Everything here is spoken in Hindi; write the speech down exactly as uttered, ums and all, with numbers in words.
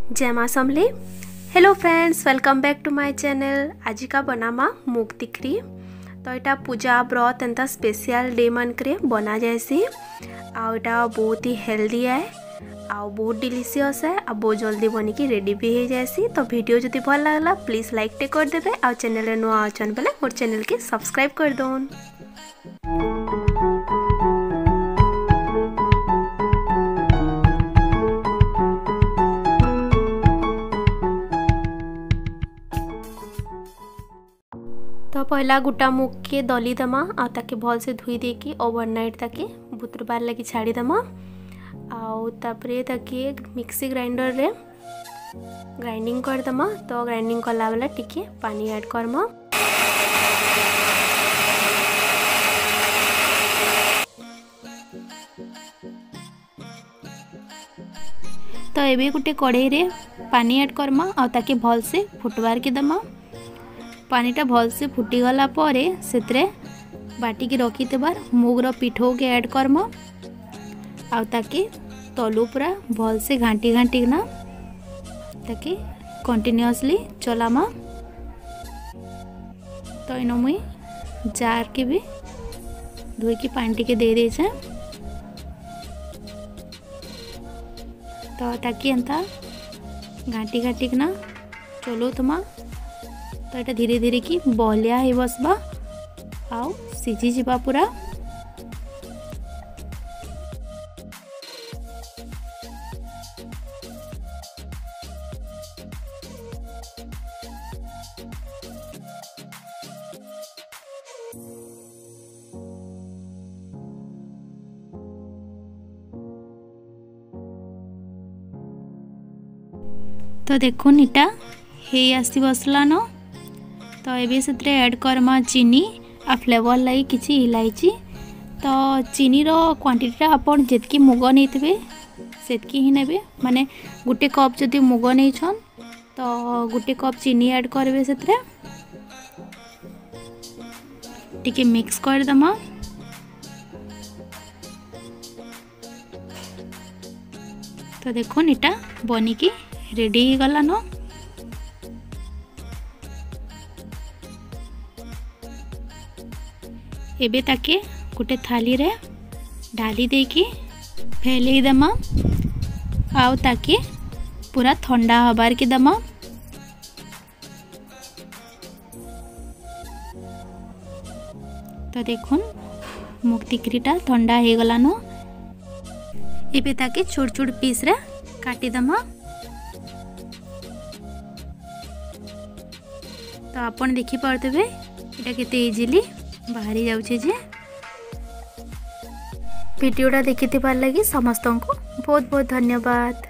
जय माँ Samlei. Hello friends, welcome back to my channel. आज का बनामा मुग तिखरी। तो यहाँ पूजा व्रत एंता स्पेशल डे मनक बना जाएसी। आटा बहुत ही हेल्दी है, आउ बहुत डिलीशियस है, आ बहुत जल्दी बन की रेडी भी हो जाएसी। तो वीडियो जब भल लगला प्लीज लाइक टे कर देवे। आ चैनल नुआ आचन बेले मोर चैनल के सब्सक्राइब कर दोन। तो पहला गुटा मुग के दली दमा आ ताके भल से धुई देकी ओवरनाइट ताके बुतरबार लगी छाड़ी दमा। आउ तापरे ताके मिक्सी ग्राइंडर रे ग्राइंडिंग कर दमा। तो ग्राइंडिंग कला बेला टिके पानी ऐड करमा। तो एबे गुटे कढ़ाई रे पानी ऐड करमा आ ताके भल से फुटबार के दमा। पानीटा भल से फुटीगला परे सेतरे बाटिकी रखिथबार मुगर पिठो के ऐड करमा आ ताके तलु पूरा भल से घांटी घांटी ना ताके कंटिन्यूअसली चलामा। तो इन मुई जार के भी धोई की पानी टिके दे देछे। तो ताकि एंता घांटी घांटी ना चलो तुमा। तो ये धीरे धीरे की बलिया ही बसबा आउ सीझी जीवा पूरा। तो देखो इटा हे आसी बसला न। तो ये से ऐड करमा चीनी आ फ्लेवर लगी किसी इलायची। तो चीनी रो क्वांटिटी आपन जितकी मुग नहीं सेतकी ही नेबे। माने गुटे कप जदि मुग नहीं छन तो गुटे कप चीनी ऐड करबे। सेतरे टिके मिक्स कर दमा। तो देखो निटा बनी की रेडी हो गला न। एबे ताके गोटे थाली रे ढाली देकी फैलई दमा आउ ताके पूरा ठंडा हबार के दमा। तो देखुन मुग तिखरीटा ठंडा हो गला न। एबे ताके छोट छोट पीस रे काटी दमा। तो आपण देखि पारथबे एटा केते इजीली बाहरी जाउछे जे। वीडियोटा देखिथिबार लागि समस्त को बहुत बहुत धन्यवाद।